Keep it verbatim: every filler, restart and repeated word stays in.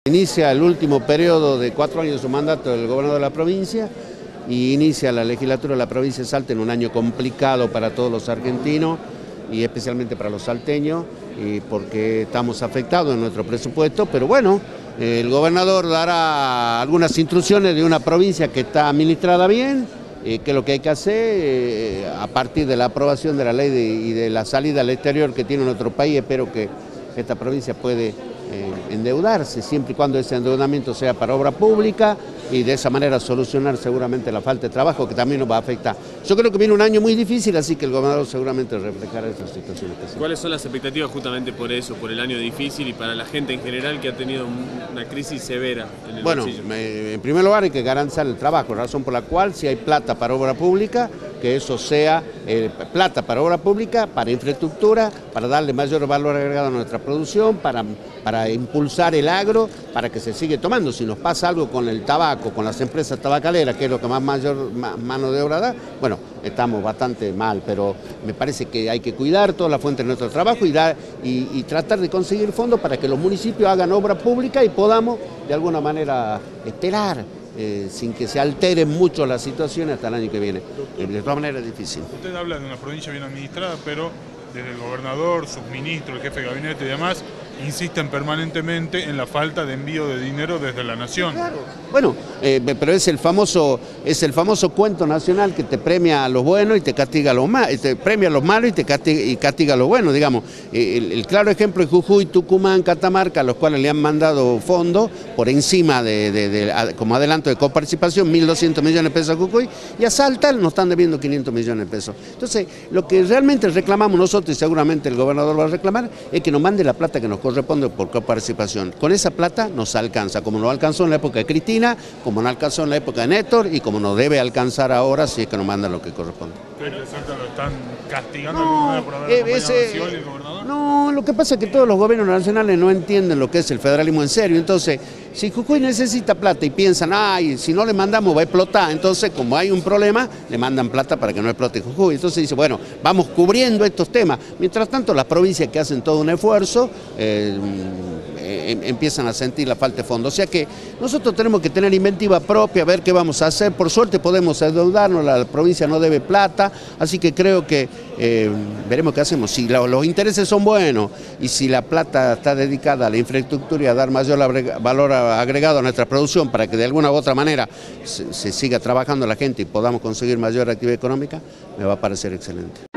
Inicia el último periodo de cuatro años de su mandato del gobernador de la provincia y inicia la legislatura de la provincia de Salta en un año complicado para todos los argentinos y especialmente para los salteños, y porque estamos afectados en nuestro presupuesto, pero bueno, el gobernador dará algunas instrucciones de una provincia que está administrada bien, eh, que es lo que hay que hacer eh, a partir de la aprobación de la ley de, y de la salida al exterior que tiene nuestro país. Espero que esta provincia puede eh, endeudarse, siempre y cuando ese endeudamiento sea para obra pública, y de esa manera solucionar seguramente la falta de trabajo que también nos va a afectar. Yo creo que viene un año muy difícil, así que el gobernador seguramente reflejará esa situación especial. ¿Cuáles son las expectativas justamente por eso, por el año difícil y para la gente en general que ha tenido una crisis severa en el Bueno, bolsillo? Me, en primer lugar hay que garantizar el trabajo, razón por la cual si hay plata para obra pública, que eso sea eh, plata para obra pública, para infraestructura, para darle mayor valor agregado a nuestra producción, para, para impulsar el agro, para que se siga tomando. Si nos pasa algo con el tabaco, con las empresas tabacaleras, que es lo que más mayor más mano de obra da, bueno, estamos bastante mal, pero me parece que hay que cuidar toda la fuente de nuestro trabajo y, dar, y, y tratar de conseguir fondos para que los municipios hagan obra pública y podamos de alguna manera esperar, eh, sin que se alteren mucho las situaciones hasta el año que viene. De todas maneras es difícil. Usted habla de una provincia bien administrada, pero desde el gobernador, sus ministros, el jefe de gabinete y demás, insisten permanentemente en la falta de envío de dinero desde la nación. Claro. Bueno, eh, pero es el famoso es el famoso cuento nacional que te premia a los buenos y te castiga a los malos, te premia a los malos y te castiga, y castiga a los buenos, digamos. Eh, el, el claro ejemplo es Jujuy, Tucumán, Catamarca, a los cuales le han mandado fondos por encima de, de, de, de como adelanto de coparticipación, mil doscientos millones de pesos a Jujuy, y a Salta nos están debiendo quinientos millones de pesos. Entonces, lo que realmente reclamamos nosotros, y seguramente el gobernador va a reclamar, es que nos mande la plata que nos corresponde por coparticipación. Con esa plata nos alcanza, como nos alcanzó en la época de Cristina, como nos alcanzó en la época de Néstor y como nos debe alcanzar ahora si es que nos mandan lo que corresponde. ¿Cree que Salta lo están castigando No, por haber eh, acompañado ese, a Scioli, el gobernador? No, lo que pasa es que todos los gobiernos nacionales no entienden lo que es el federalismo en serio. Entonces, si Jujuy necesita plata y piensan, ay, si no le mandamos va a explotar, entonces como hay un problema, le mandan plata para que no explote Jujuy. Entonces dice, bueno, vamos cubriendo estos temas. Mientras tanto, las provincias que hacen todo un esfuerzo, eh, eh, empiezan a sentir la falta de fondos. O sea que nosotros tenemos que tener inventiva propia, ver qué vamos a hacer. Por suerte podemos endeudarnos, la provincia no debe plata, así que creo que eh, veremos qué hacemos. Si lo, los intereses son buenos y si la plata está dedicada a la infraestructura y a dar mayor valor agregado a nuestra producción para que de alguna u otra manera se, se siga trabajando la gente y podamos conseguir mayor actividad económica, me va a parecer excelente.